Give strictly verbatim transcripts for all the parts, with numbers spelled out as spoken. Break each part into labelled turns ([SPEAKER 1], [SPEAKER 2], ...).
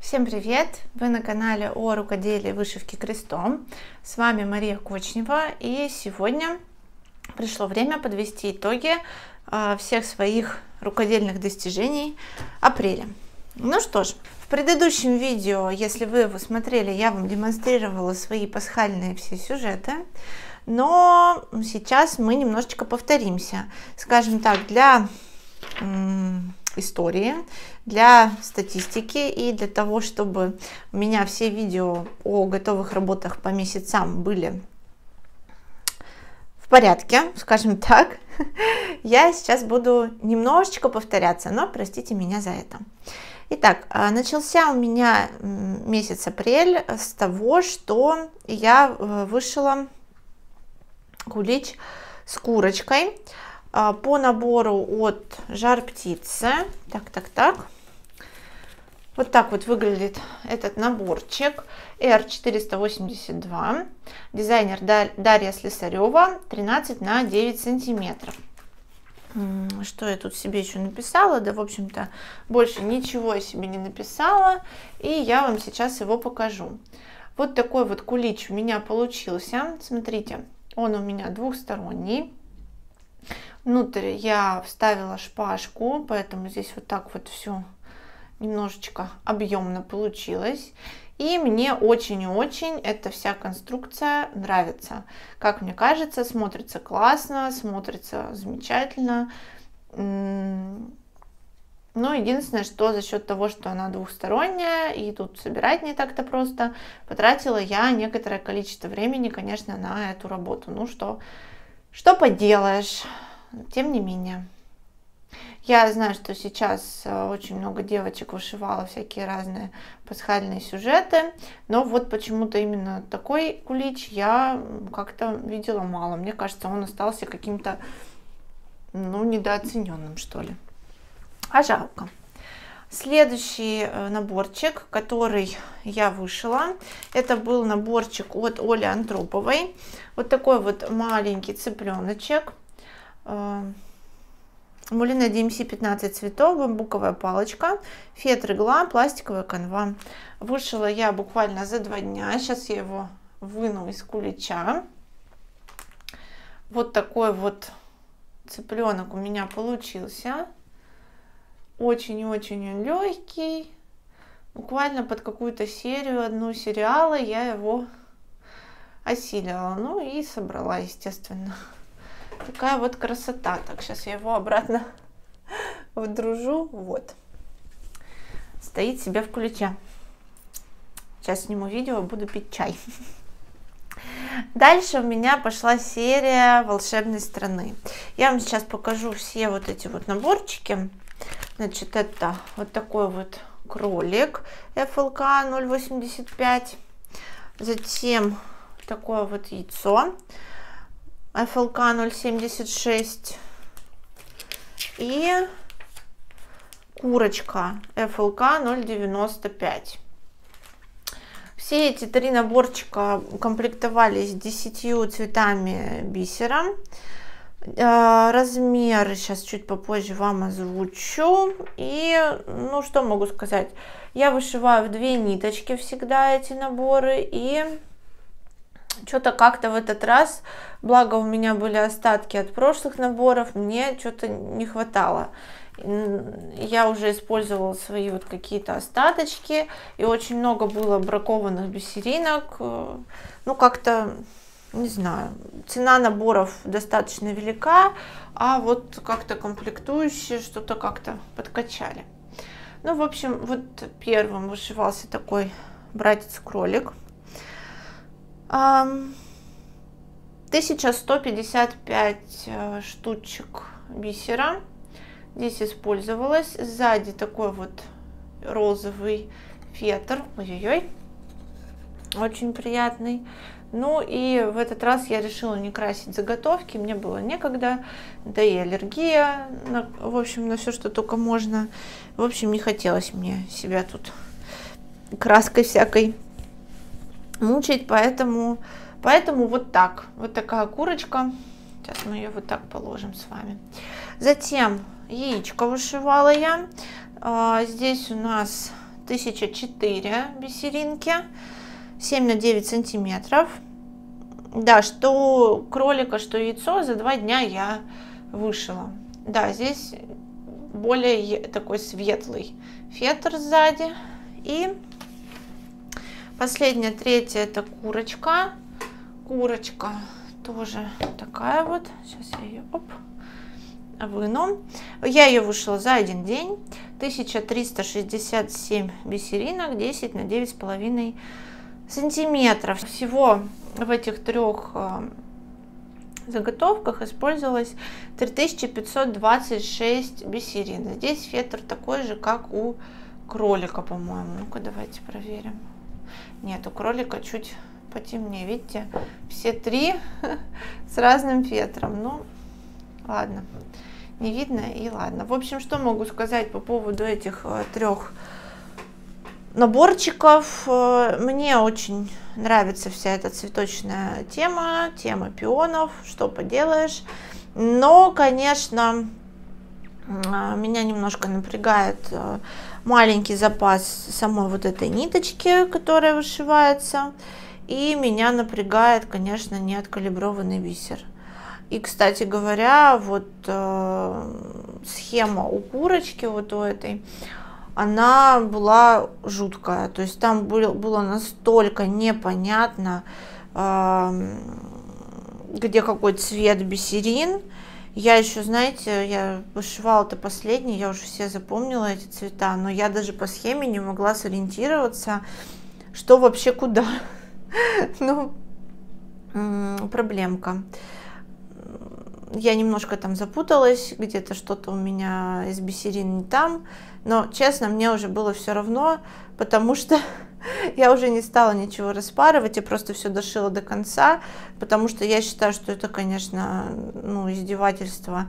[SPEAKER 1] Всем привет! Вы на канале о рукоделии вышивки крестом. С вами Мария Кочнева, и сегодня пришло время подвести итоги э, всех своих рукодельных достижений апреля. Ну что ж, в предыдущем видео, если вы его смотрели, я вам демонстрировала свои пасхальные все сюжеты, но сейчас мы немножечко повторимся. Скажем так, для истории, для статистики и для того, чтобы у меня все видео о готовых работах по месяцам были в порядке, скажем так, я сейчас буду немножечко повторяться, но простите меня за это. Итак, начался у меня месяц апрель с того, что я вышила кулич с курочкой по набору от Жар Птицы. Так, так, так. Вот так вот выглядит этот наборчик. эр четыреста восемьдесят два. Дизайнер Дарья Слесарева. тринадцать на девять сантиметров. Что я тут себе еще написала? Да, в общем-то, больше ничего я себе не написала. И я вам сейчас его покажу. Вот такой вот кулич у меня получился. Смотрите, он у меня двухсторонний. Внутрь я вставила шпажку, поэтому здесь вот так вот все немножечко объемно получилось. И мне очень и очень эта вся конструкция нравится. Как мне кажется, смотрится классно, смотрится замечательно. Но единственное, что за счет того, что она двухсторонняя, и тут собирать не так-то просто, потратила я некоторое количество времени, конечно, на эту работу. Ну что, что поделаешь? Тем не менее, я знаю, что сейчас очень много девочек вышивало всякие разные пасхальные сюжеты, но вот почему-то именно такой кулич я как-то видела мало. Мне кажется, он остался каким-то, ну, недооцененным, что ли. А жалко. Следующий наборчик, который я вышила, это был наборчик от Оли Антроповой. Вот такой вот маленький цыпленочек. Мулине ди эм си пятнадцать цветов, бамбуковая палочка, фетр, игла, пластиковая канва. Вышила я буквально за два дня. Сейчас я его выну из кулича. Вот такой вот цыпленок у меня получился. Очень и очень легкий. Буквально под какую-то серию, одну сериала я его осилила. Ну и собрала, естественно. Такая вот красота. Так, сейчас я его обратно вдружу. Вот. Стоит себе в куличе. Сейчас сниму видео, буду пить чай. Дальше у меня пошла серия волшебной страны. Я вам сейчас покажу все вот эти вот наборчики. Значит, это вот такой вот кролик эф эл ка ноль восемьдесят пять. Затем такое вот яйцо эф эл ка ноль семьдесят шесть и курочка эф эл ка ноль девяносто пять. Все эти три наборчика комплектовались десятью цветами бисера. Размеры сейчас чуть попозже вам озвучу. И ну что могу сказать, я вышиваю в две ниточки всегда эти наборы, и что-то как-то в этот раз, благо у меня были остатки от прошлых наборов, мне что-то не хватало. Я уже использовала свои вот какие-то остаточки, и очень много было бракованных бисеринок. Ну, как-то, не знаю, цена наборов достаточно велика, а вот как-то комплектующие что-то как-то подкачали. Ну, в общем, вот первым вышивался такой братец-кролик. тысяча сто пятьдесят пять штучек бисера здесь использовалось. Сзади такой вот розовый фетр, ой-ой-ой, очень приятный. Ну и в этот раз я решила не красить заготовки, мне было некогда, да и аллергия, на, в общем, на все, что только можно. В общем, не хотелось мне себя тут краской всякой мучить, поэтому, поэтому вот так, вот такая курочка. Сейчас мы ее вот так положим с вами. Затем яичко вышивала я. А, здесь у нас тысяча четыре бисеринки, семь на девять сантиметров. Да, что кролика, что яйцо за два дня я вышила. Да, здесь более такой светлый фетр сзади. И последняя, третья, это курочка. Курочка тоже такая вот. Сейчас я ее оп, выну. Я ее вышила за один день. тысяча триста шестьдесят семь бисеринок, десять на девять с половиной сантиметров. Всего в этих трех заготовках использовалось три тысячи пятьсот двадцать шесть бисерин. Здесь фетр такой же, как у кролика, по-моему. Ну-ка, давайте проверим. Нет, у кролика чуть потемнее. Видите, все три с разным фетром. Ну, ладно, не видно и ладно. В общем, что могу сказать по поводу этих трех наборчиков. Мне очень нравится вся эта цветочная тема, тема пионов, что поделаешь. Но, конечно, меня немножко напрягает маленький запас самой вот этой ниточки, которая вышивается. И меня напрягает, конечно, неоткалиброванный бисер. И, кстати говоря, вот э, схема у курочки, вот у этой, она была жуткая. То есть там было, было настолько непонятно, э, где какой цвет бисерин. Я еще, знаете, я вышивала-то последний, я уже все запомнила эти цвета, но я даже по схеме не могла сориентироваться, что вообще куда. Ну, проблемка. Я немножко там запуталась, где-то что-то у меня из бисерин не там, но, честно, мне уже было все равно, потому что я уже не стала ничего распарывать, я просто все дошила до конца, потому что я считаю, что это, конечно, ну, издевательство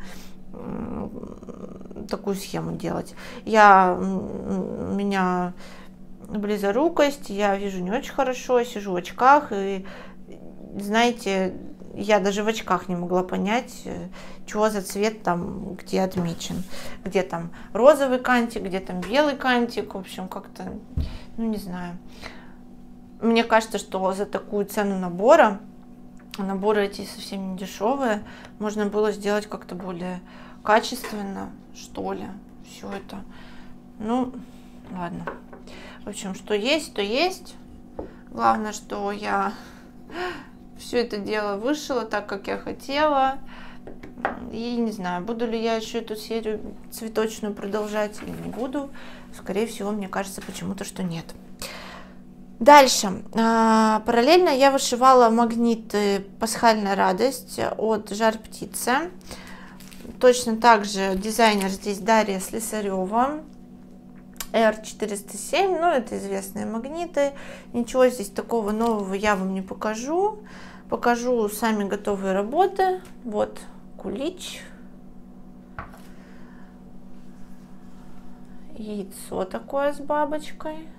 [SPEAKER 1] такую схему делать. Я, у меня близорукость, я вижу не очень хорошо, сижу в очках, и, знаете, я даже в очках не могла понять, что за цвет там где отмечен. Где там розовый кантик, где там белый кантик. В общем, как-то, ну не знаю. Мне кажется, что за такую цену набора, наборы эти совсем не дешевые, можно было сделать как-то более качественно, что ли, все это. Ну, ладно. В общем, что есть, то есть. Главное, что я все это дело вышила так, как я хотела. И не знаю, буду ли я еще эту серию цветочную продолжать или не буду. Скорее всего, мне кажется почему-то, что нет. Дальше. Параллельно я вышивала магниты «Пасхальная радость» от Жар Птицы. Точно так же дизайнер здесь Дарья Слесарева. эр четыреста семь, ну это известные магниты. Ничего здесь такого нового я вам не покажу. Покажу сами готовые работы. Вот кулич. Яйцо такое с бабочкой.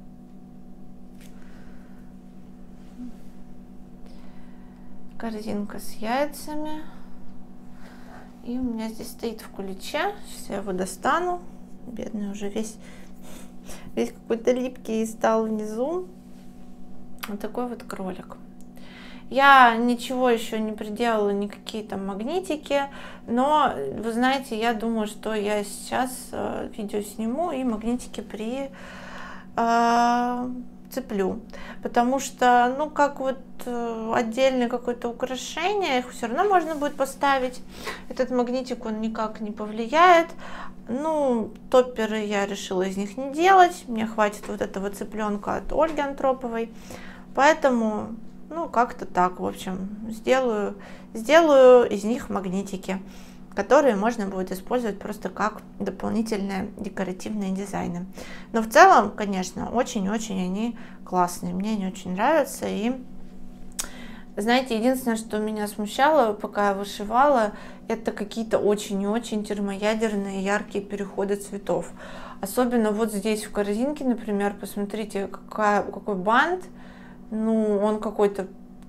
[SPEAKER 1] Корзинка с яйцами. И у меня здесь стоит в куличе. Сейчас я его достану. Бедный уже весь, весь какой-то липкий стал внизу. Вот такой вот кролик. Я ничего еще не приделала, никакие там магнитики, но, вы знаете, я думаю, что я сейчас э, видео сниму и магнитики при э, цеплю, потому что, ну, как вот э, отдельное какое-то украшение, их все равно можно будет поставить. Этот магнитик, он никак не повлияет. Ну, топперы я решила из них не делать, мне хватит вот этого цыпленка от Ольги Антроповой, поэтому... Ну, как-то так, в общем, сделаю, сделаю из них магнитики, которые можно будет использовать просто как дополнительные декоративные дизайны. Но в целом, конечно, очень-очень они классные, мне они очень нравятся. И, знаете, единственное, что меня смущало, пока я вышивала, это какие-то очень и очень термоядерные яркие переходы цветов. Особенно вот здесь в корзинке, например, посмотрите, какая, какой бант. Ну, он какой-то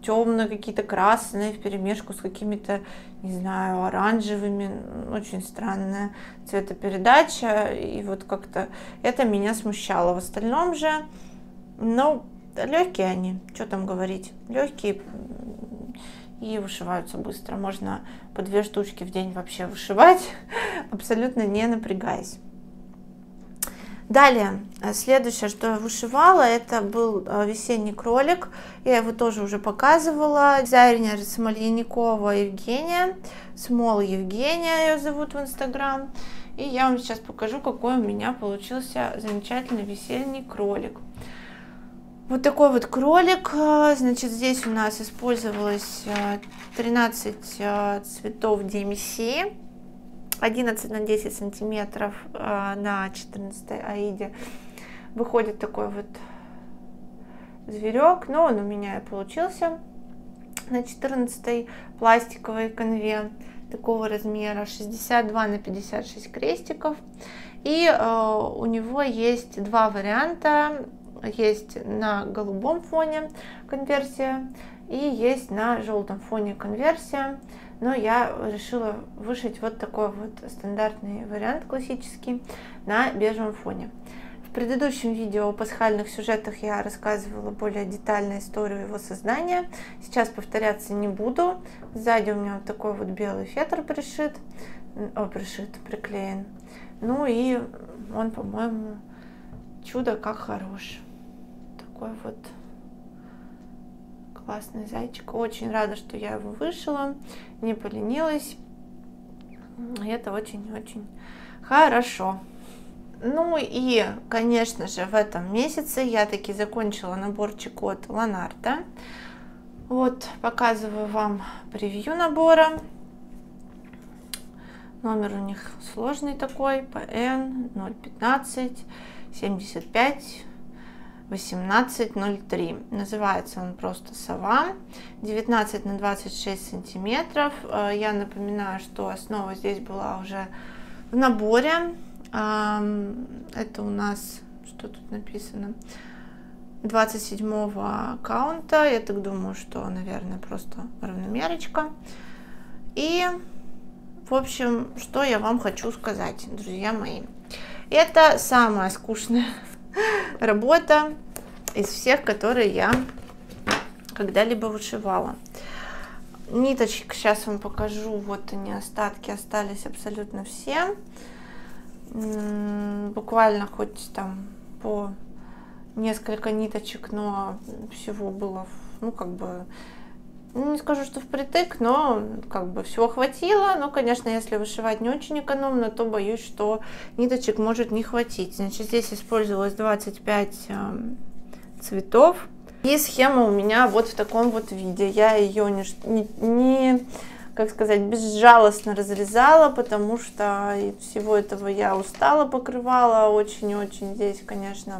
[SPEAKER 1] темные, какие-то красные, вперемешку с какими-то, не знаю, оранжевыми. Очень странная цветопередача. И вот как-то это меня смущало. В остальном же, ну, легкие они, что там говорить, легкие и вышиваются быстро. Можно по две штучки в день вообще вышивать, абсолютно не напрягаясь. Далее, следующее, что я вышивала, это был весенний кролик. Я его тоже уже показывала. Дизайнер Смольяникова Евгения, Смол Евгения ее зовут в Инстаграм. И я вам сейчас покажу, какой у меня получился замечательный весенний кролик. Вот такой вот кролик. Значит, здесь у нас использовалось тринадцать цветов ди эм си. одиннадцать на десять сантиметров на четырнадцатой аиде выходит такой вот зверек, но он у меня и получился на четырнадцатой пластиковой канве такого размера, шестьдесят два на пятьдесят шесть крестиков. И э, у него есть два варианта: есть на голубом фоне конверсия и есть на желтом фоне конверсия. Но я решила вышить вот такой вот стандартный вариант классический на бежевом фоне. В предыдущем видео о пасхальных сюжетах я рассказывала более детально историю его создания. Сейчас повторяться не буду. Сзади у меня вот такой вот белый фетр пришит, о, пришит, приклеен. Ну и он, по-моему, чудо как хорош. Такой вот классный зайчик. Очень рада, что я его вышила, не поленилась. Это очень-очень хорошо. Ну и, конечно же, в этом месяце я таки закончила наборчик от Ланарта. Вот, показываю вам превью набора. Номер у них сложный такой, пэ эн ноль пятнадцать семьдесят пять восемнадцать ноль три. Называется он просто «Сова». девятнадцать на двадцать шесть сантиметров. Я напоминаю, что основа здесь была уже в наборе. Это у нас, что тут написано, двадцать седьмого каунта. Я так думаю, что, наверное, просто равномерочка. И, в общем, что я вам хочу сказать, друзья мои. Это самая скучная работа из всех, которые я когда-либо вышивала. Ниточек сейчас вам покажу. Вот они, остатки остались абсолютно все. Буквально хоть там по несколько ниточек, но всего было, ну, как бы, не скажу, что впритык, но как бы всего хватило. Но, конечно, если вышивать не очень экономно, то боюсь, что ниточек может не хватить. Значит, здесь использовалось двадцать пять э, цветов. И схема у меня вот в таком вот виде. Я ее не, не, не, как сказать, безжалостно разрезала, потому что всего этого я устала, покрывала. Очень-очень здесь, конечно,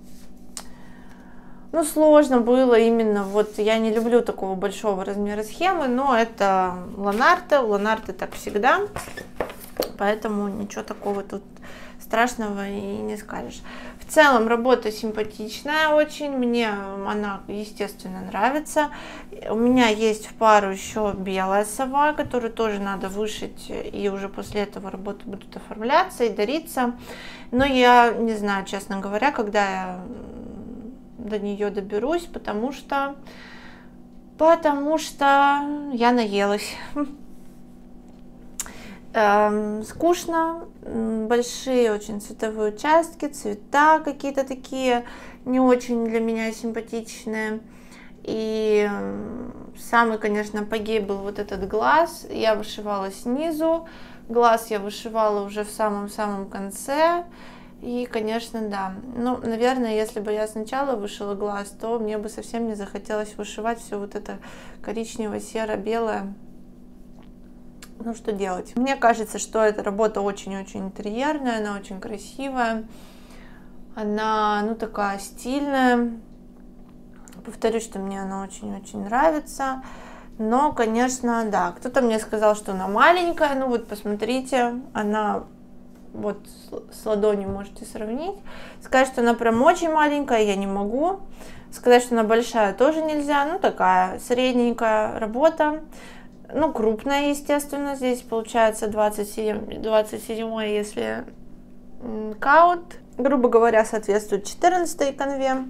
[SPEAKER 1] ну, сложно было именно, вот я не люблю такого большого размера схемы, но это Ланарта, у Ланарта так всегда, поэтому ничего такого тут страшного и не скажешь. В целом работа симпатичная очень, мне она, естественно, нравится. У меня есть в пару еще белая сова, которую тоже надо вышить, и уже после этого работы будут оформляться и дариться. Но я не знаю, честно говоря, когда я до нее доберусь, потому что потому что я наелась. Эм, скучно, большие очень цветовые участки, цвета какие-то такие не очень для меня симпатичные. И самый, конечно, апогей был вот этот глаз. Я вышивала снизу, глаз я вышивала уже в самом-самом конце. И, конечно, да. Ну, наверное, если бы я сначала вышила глаз, то мне бы совсем не захотелось вышивать все вот это коричнево-серо-белое. Ну, что делать? Мне кажется, что эта работа очень-очень интерьерная, она очень красивая. Она, ну, такая стильная. Повторюсь, что мне она очень-очень нравится. Но, конечно, да. Кто-то мне сказал, что она маленькая. Ну, вот, посмотрите, она... Вот с ладонью можете сравнить. Сказать, что она прям очень маленькая, я не могу. Сказать, что она большая, тоже нельзя. Ну, такая средненькая работа. Ну, крупная, естественно. Здесь получается двадцать семь, двадцать семь, если каунт. Грубо говоря, соответствует четырнадцатой канве.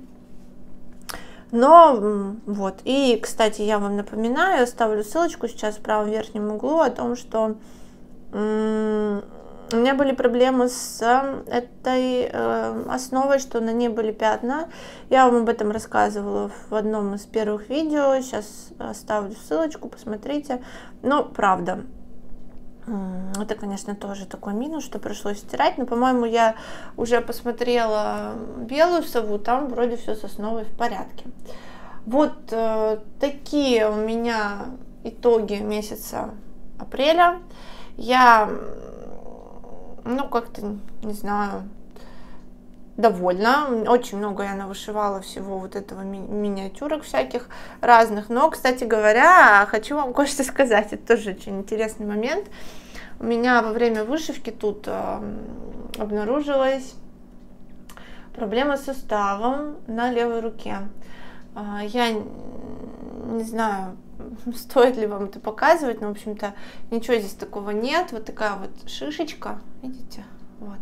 [SPEAKER 1] Но вот. И, кстати, я вам напоминаю, оставлю ссылочку сейчас в правом верхнем углу о том, что у меня были проблемы с этой э, основой, что на ней были пятна. Я вам об этом рассказывала в одном из первых видео. Сейчас оставлю ссылочку, посмотрите. Но правда, это, конечно, тоже такой минус, что пришлось стирать. Но, по-моему, я уже посмотрела белую сову, там вроде все с основой в порядке. Вот э, такие у меня итоги месяца апреля. Я... Ну, как-то, не знаю, довольна. Очень много я навышивала всего вот этого ми- миниатюрок всяких разных. Но, кстати говоря, хочу вам кое-что сказать. Это тоже очень интересный момент. У меня во время вышивки тут э, обнаружилась проблема с суставом на левой руке. Э, я не знаю, стоит ли вам это показывать, но, в общем-то, ничего здесь такого нет. Вот такая вот шишечка, видите, вот.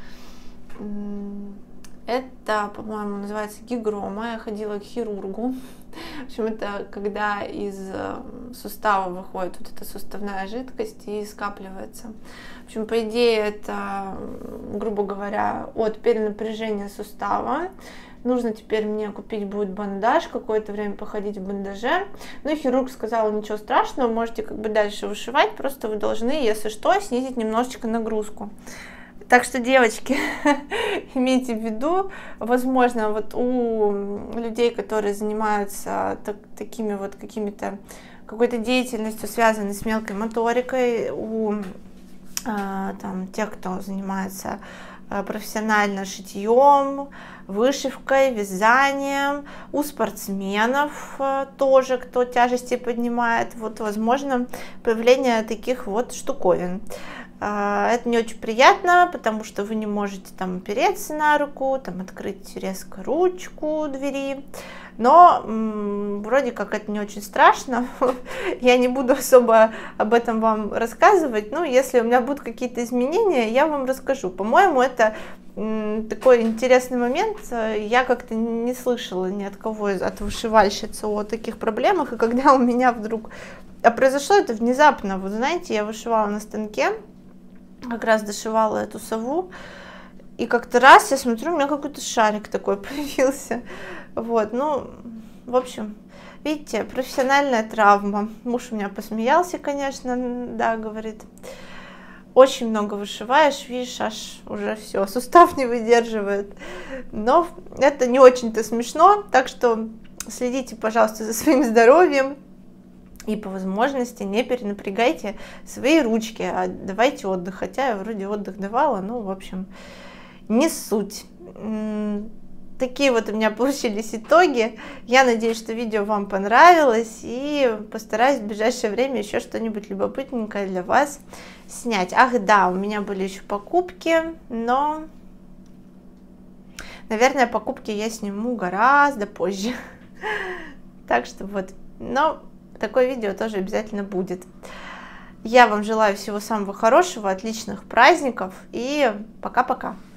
[SPEAKER 1] Это, по-моему, называется гигрома. Я ходила к хирургу. В общем, это когда из сустава выходит вот эта суставная жидкость и скапливается. В общем, по идее, это, грубо говоря, от перенапряжения сустава. Нужно теперь мне купить будет бандаж, какое-то время походить в бандаже. Ну и хирург сказал, ничего страшного, можете как бы дальше вышивать, просто вы должны, если что, снизить немножечко нагрузку. Так что, девочки, имейте в виду, возможно, вот у людей, которые занимаются так, такими вот какими-то, какой-то деятельностью, связанной с мелкой моторикой, у а, там, тех, кто занимается профессионально шитьем, вышивкой, вязанием, у спортсменов тоже, кто тяжести поднимает, вот, возможно, появление таких вот штуковин. Это не очень приятно, потому что вы не можете там опереться на руку, там открыть резко ручку двери, но м, вроде как это не очень страшно. Я не буду особо об этом вам рассказывать, но если у меня будут какие-то изменения, я вам расскажу. По-моему, это м, такой интересный момент. Я как-то не слышала ни от кого, от вышивальщицы о таких проблемах, и когда у меня вдруг... А произошло это внезапно, вы знаете, я вышивала на станке, как раз дошивала эту сову, и как-то раз я смотрю, у меня какой-то шарик такой появился. Вот, ну, в общем, видите, профессиональная травма. Муж у меня посмеялся, конечно, да, говорит, очень много вышиваешь, видишь, аж уже все, сустав не выдерживает. Но это не очень-то смешно, так что следите, пожалуйста, за своим здоровьем. И по возможности не перенапрягайте свои ручки, а давайте отдых. Хотя я вроде отдых давала, но, в общем, не суть. Такие вот у меня получились итоги. Я надеюсь, что видео вам понравилось. И постараюсь в ближайшее время еще что-нибудь любопытненькое для вас снять. Ах да, у меня были еще покупки, но, наверное, покупки я сниму гораздо позже. Так что вот, но... Такое видео тоже обязательно будет. Я вам желаю всего самого хорошего, отличных праздников и пока-пока.